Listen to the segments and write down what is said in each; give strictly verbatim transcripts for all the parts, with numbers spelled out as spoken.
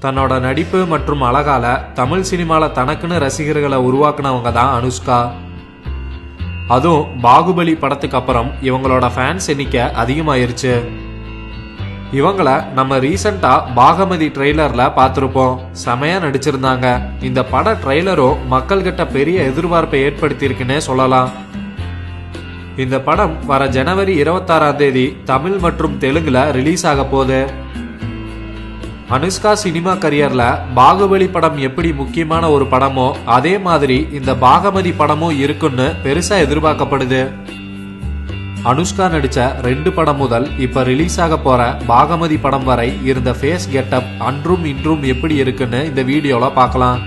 தன்னோட நடிப்பு மற்றும் அழகால தமிழ் சினிமால தனக்குன்னு ரசிகர்களை உருவாக்குனவங்க தான் அனுஷ்கா. அதுவும் பாகுபலி படத்துக்கு அப்புறம் இவங்களோட ஃபேன்ஸ் எண்ணிக்கை அதிகமாயிருச்சு. இவங்கள நம்ம ரீசெண்டா பாகமதி ட்ரெய்லர்ல பார்த்திருப்போம். செமையா நடிச்சிருந்தாங்க. இந்த பட ட்ரெய்லரும் மக்கள் கிட்ட பெரிய எதிர்பார்ப்பை ஏற்படுத்தியிருக்குன்னே சொல்லலாம். இந்த படம் வர ஜனவரி இருபத்தாறாம் தேதி தமிழ் மற்றும் தெலுங்குல ரிலீஸ் ஆக போகுது. அனுஷ்கா சினிமா கரியர்ல பாகுபலி படம் எப்படி முக்கியமான ஒரு படமோ அதே மாதிரி இந்த பாகமதி படமும் இருக்குன்னு பெருசா எதிர்பார்க்கப்படுது. அனுஷ்கா நடிச்ச ரெண்டு படம் முதல் இப்ப ரிலீஸ் ஆக போற பாகமதி படம் வரை இருந்த ஃபேஸ் கெட்டப் அன்றும் இன்றும் எப்படி இருக்குன்னு இந்த வீடியோல பார்க்கலாம்.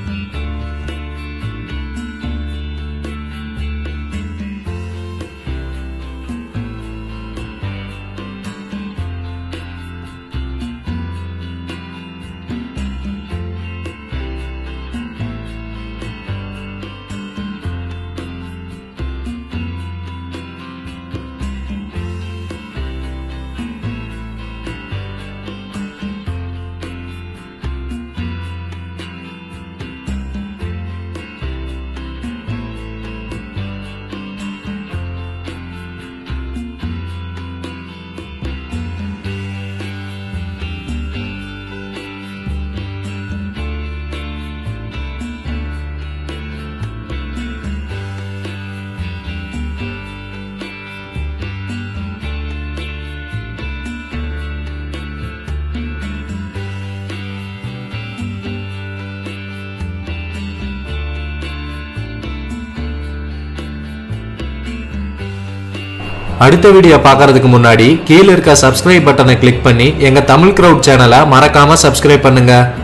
அடுத்த வீடியோ பார்க்கறதுக்கு முன்னாடி கீழ இருக்க சப்ஸ்கிரைப் பட்டனை கிளிக் பண்ணி எங்க தமிழ் கிரவுட் சேனலை மறக்காம சப்ஸ்கிரைப் பண்ணுங்க.